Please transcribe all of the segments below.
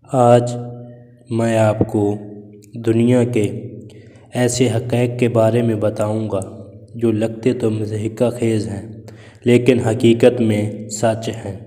آج میں آپ کو دنیا کے ایسے حقائق کے بارے میں بتاؤں گا جو لگتے تو مضحکہ خیز ہیں لیکن حقیقت میں سچ ہیں۔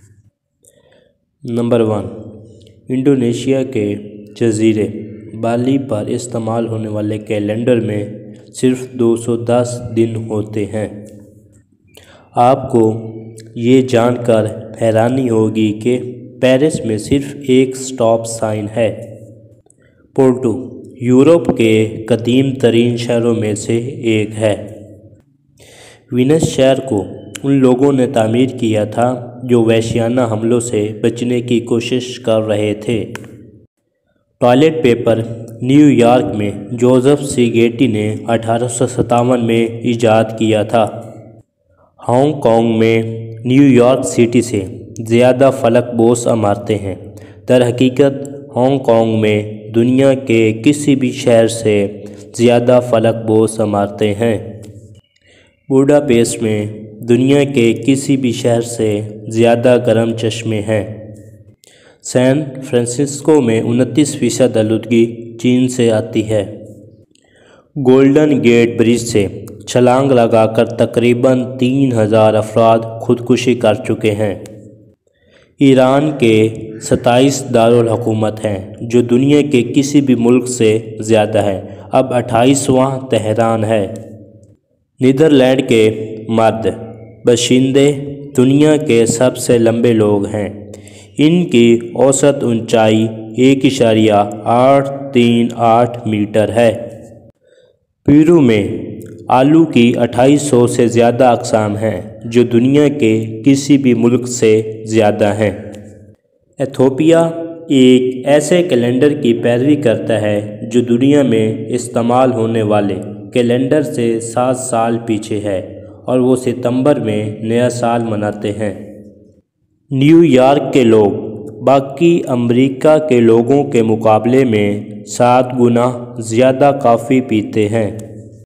نمبر 1، انڈونیشیا کے جزیرے بالی پر استعمال ہونے والے کیلنڈر میں صرف 210 دن ہوتے ہیں۔ آپ کو یہ جان کر حیرانی ہوگی کہ پیرس میں صرف ایک سٹاپ سائن ہے۔ پورٹو یورپ کے قدیم ترین شہروں میں سے ایک ہے۔ وینس شہر کو ان لوگوں نے تعمیر کیا تھا جو وحشیانہ حملوں سے بچنے کی کوشش کر رہے تھے۔ ٹوائلٹ پیپر نیو یارک میں جوزف سی گیٹی نے 1857 میں ایجاد کیا تھا۔ ہانگ کانگ میں نیو یارک سٹی سے زیادہ فلک بوس عمارتیں ہیں۔ در حقیقت ہانگ کانگ میں دنیا کے کسی بھی شہر سے زیادہ فلک بوس عمارتیں ہیں۔ بوڈاپیسٹ میں دنیا کے کسی بھی شہر سے زیادہ گرم چشمے ہیں۔ سین فرانسسکو میں 29% آلودگی چین سے آتی ہے۔ گولڈن گیٹ برج سے چھلانگ لگا کر تقریباً 3000 افراد خودکشی کر چکے ہیں۔ ایران کے 27 دارالحکومت ہیں جو دنیا کے کسی بھی ملک سے زیادہ ہیں۔ اب 28واں تہران ہے۔ نیدرلینڈ کے مرد باشندے دنیا کے سب سے لمبے لوگ ہیں۔ ان کی اوسط اونچائی 1.838 میٹر ہے۔ پیرو میں آلو کی 2800 سے زیادہ اقسام ہیں جو دنیا کے کسی بھی ملک سے زیادہ ہیں۔ ایتھوپیا ایک ایسے کیلنڈر کی پیروی کرتا ہے جو دنیا میں استعمال ہونے والے کیلنڈر سے 7 سال پیچھے ہے اور وہ ستمبر میں نیا سال مناتے ہیں۔ نیو یارک کے لوگ باقی امریکہ کے لوگوں کے مقابلے میں 7 گنا زیادہ کافی پیتے ہیں۔